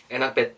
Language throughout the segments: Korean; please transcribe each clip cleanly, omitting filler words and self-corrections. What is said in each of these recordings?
enak bet.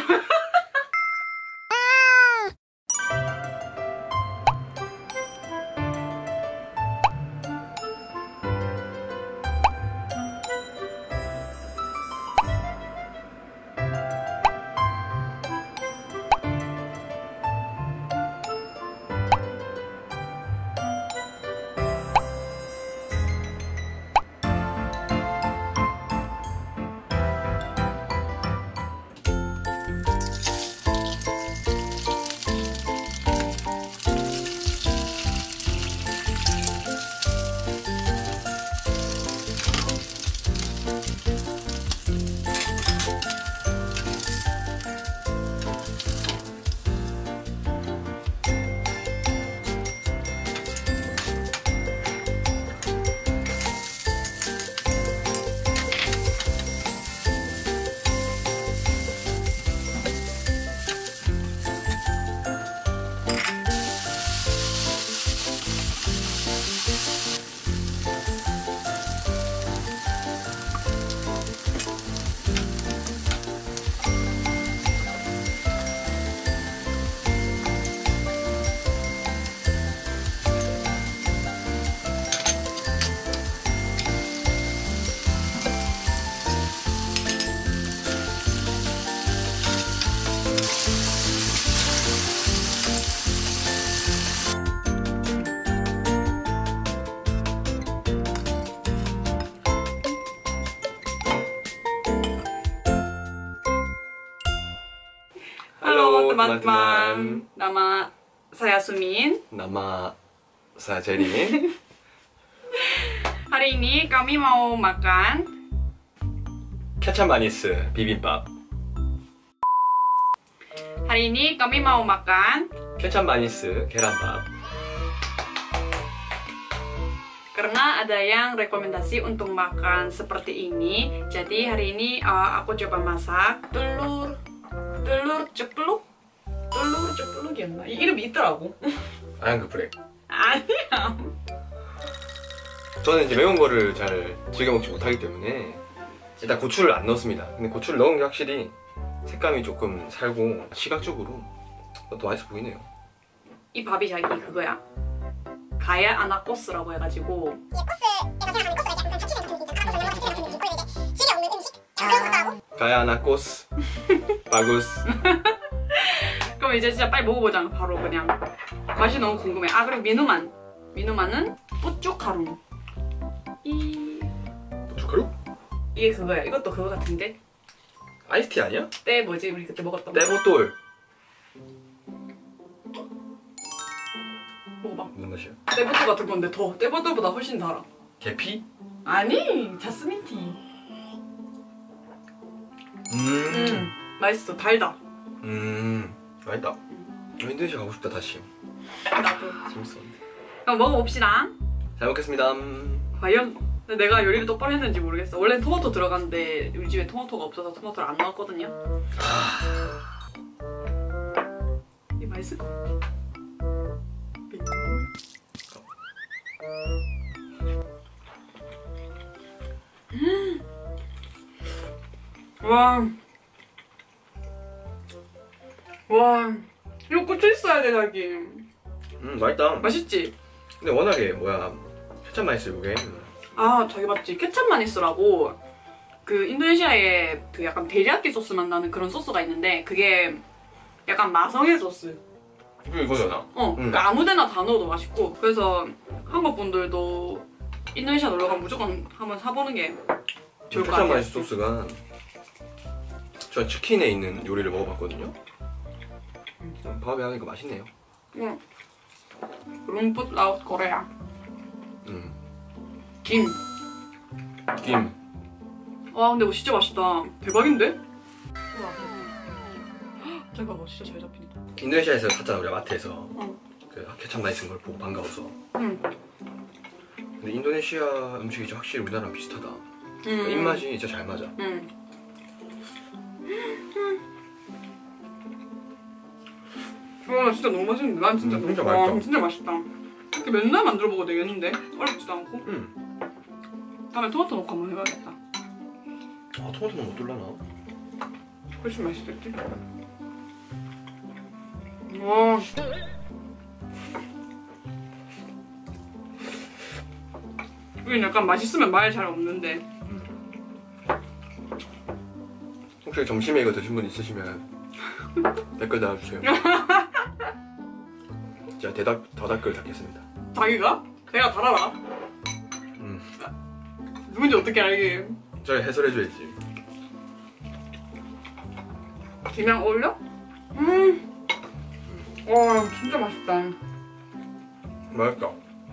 Halo teman-teman, nama saya Sumin. Nama saya Jerry. Hari ini kami mau makan 케찹 마니스 비빔밥. Hari ini kami mau makan 케찹 마니스 계란밥. karena ada yang rekomendasi untuk makan seperti ini. Jadi hari ini aku coba masak telur cepluk이었나? 이 이름이 있더라고. 아양 그래. 아니야. 저는 이제 매운 거를 잘 즐겨 먹지 못하기 때문에 일단 고추를 안 넣습니다. 근데 고추를 넣은 게 확실히 색감이 조금 살고 시각적으로 더 맛있어 보이네요. 이 밥이 자기 그거야. 가야 아나코스라고 해가지고 가야나 코스 바구스. 그럼 이제 진짜 빨리 먹어보자. 바로 그냥 맛이 너무 궁금해. 아 그리고 미누만은 뿌쭈카루. 고춧가루? 이게 그거야. 이것도 그거 같은데? 아이스티 아니야? 때 뭐지? 우리 그때 먹었던 거. 떼보돌. 먹어봐. 무슨 맛이야? 떼보돌 같은 건데 더 떼보돌보다 훨씬 달아. 계피? 아니 자스민티. 맛있어. 달다. 맛있다. 인도네시아 가고 싶다 다시. 나도. 재밌었는데. 그럼 먹어봅시다. 잘 먹겠습니다. 과연 내가 요리를 똑바로 했는지 모르겠어. 원래 토마토 들어갔는데 우리 집에 토마토가 없어서 토마토를 안 넣었거든요. 이게 맛있을 것 같아. 와 이거 고추 있어야 돼 자기. 맛있다. 맛있지? 근데 워낙에 뭐야 케찹 마니스 그게. 아 자기 맞지? 케찹 마니스라고 그 인도네시아에 그 약간 데리야끼 소스 맛 나는 그런 소스가 있는데 그게 약간 마성의 소스. 이거잖아. 그러니까 아무데나 다 넣어도 맛있고. 그래서 한국 분들도 인도네시아 놀러 가면 무조건 한번 사보는 게 좋을 것 같아요. 케찹 마니스 소스가 저 치킨에 있는 요리를 먹어봤거든요. 밥에 하니까 맛있네요. 응. 룸풋 라웃 코레아. 김. 와 근데 이거 진짜 맛있다. 대박인데? 우와. 잘 봐봐. 진짜 잘 잡힌다. 인도네시아에서 샀잖아 우리가 마트에서. 그 케찹 마니스인 걸 보고 반가워서. 근데 인도네시아 음식이 확실히 우리나라랑 비슷하다. 입맛이 진짜 잘 맞아. 와 진짜 너무 맛있는데? 난 진짜 진짜 와, 맛있다. 진짜 맛있다. 이렇게 맨날 만들어 먹어도 되겠는데? 어렵지도 않고. 다음에 토마토 넣고 한번 해봐야겠다. 아 토마토는 못 돌라나? 훨씬 맛있겠지? 와. 이건 약간 맛있으면 말 잘 없는데. 혹시 점심에 이거 드신 분 있으시면 댓글 달아주세요. 제가 댓글 달겠습니다. 자기가? 내가 달아라. 누군지 어떻게 알게? 저희 해설해줘야지. 김양 어울려? 와 진짜 맛있다. 맛있다.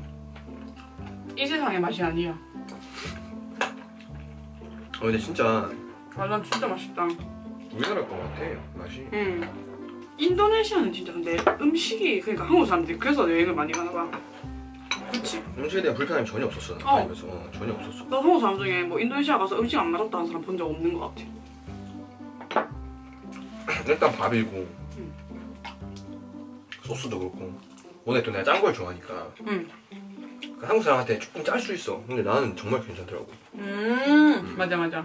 이 세상의 맛이 아니야. 근데 진짜 난 진짜 맛있다. 우리나라 거 같아 맛이. 인도네시아는 진짜 근데 음식이 그러니까 한국 사람들이 그래서 여행을 많이 가나 봐. 그렇지? 음식에 대한 불편함이 전혀 없었어. 다니면서 전혀 없었어. 나 한국 사람 중에 뭐 인도네시아 가서 음식 안 맛없다는 사람 본 적 없는 것 같아. 일단 밥이고 소스도 그렇고. 원래 또 내가 짠 걸 좋아하니까 한국 사람한테 조금 짤 수 있어. 근데 나는 정말 괜찮더라고. 맞아. 나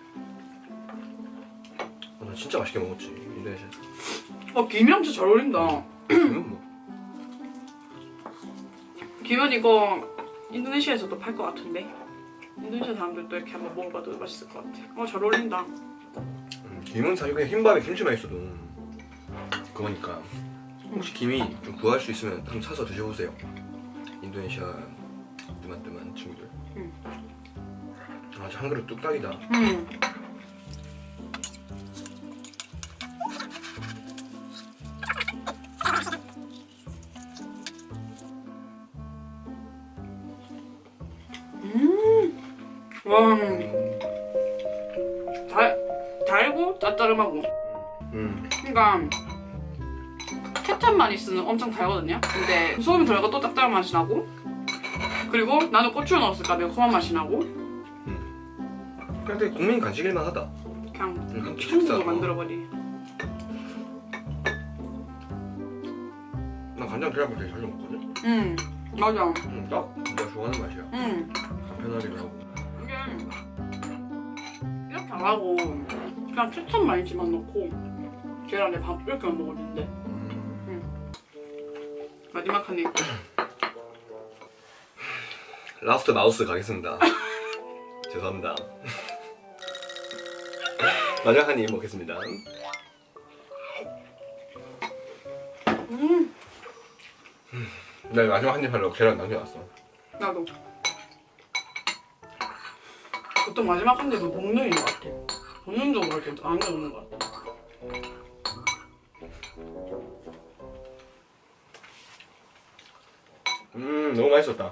진짜 맛있게 먹었지 인도네시아에서. 김이랑 진짜 잘 어울린다. 뭐. 김은 이거 인도네시아에서도 팔 것 같은데. 인도네시아 사람들도 이렇게 한번 먹어봐도 맛있을 것 같아. 잘 어울린다. 김은 사실 그냥 흰밥에 김치만 있어도 그거니까. 혹시 김이 좀 구할 수 있으면 한번 사서 드셔보세요. 인도네시아 뜨만뜨만 친구들. 한 그릇 뚝딱이다. 와. 달고 짭짤하고. 그러니까 케찹 많이 쓰는 엄청 달거든요. 근데 소금이 들어가 또 짭짤한 맛이 나고. 그리고 나는 고추를 넣었을까 매콤한 맛이 나고. 그냥 되게 국민 간식일만 하다. 그냥 한국으로 만들어버리. 나 간장 계란물 되게 자주 먹거든. 맞아. 딱 내가 좋아하는 맛이야. 간편하기도 하고. 이게 이렇게 안 하고 그냥 케찹 많이만 넣고 계란에 밥 이렇게만 먹었는데. 마지막 한 입. 라스트 마우스 가겠습니다. 죄송합니다. 마지막 한 입 먹겠습니다. 나 마지막 한 입 하려고 계란 남겨놨어. 나도. 보통 마지막 한 입은 본능인 것 같아. 본능적으로 이렇게 남겨놓는 것 같아. 너무 맛있었다.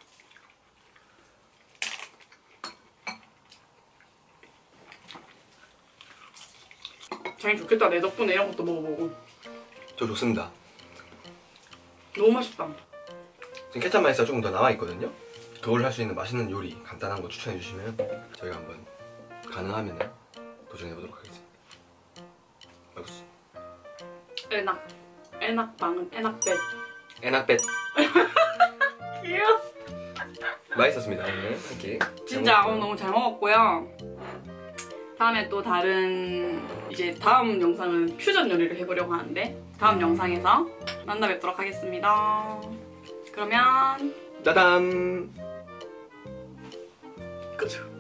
자기 좋겠다. 내 덕분에 이런 것도 먹어보고. 저 좋습니다. 너무 맛있다. 지금 케찹 마이스가 조금 더 남아있거든요. 그걸 할 수 있는 맛있는 요리 간단한 거 추천해 주시면 저희가 한번 가능하면 도전해보도록 하겠습니다. 맛있어. 에낙빵은 에낙뱃. 에낙뱃. 귀여워. 맛있었습니다. 오늘 한 끼. 진짜 오늘 너무 잘 먹었고요. 다음에 또 다른 이제 다음 영상은 퓨전 요리를 해보려고 하는데 다음 영상에서 만나 뵙도록 하겠습니다. 그러면 따담. 끝.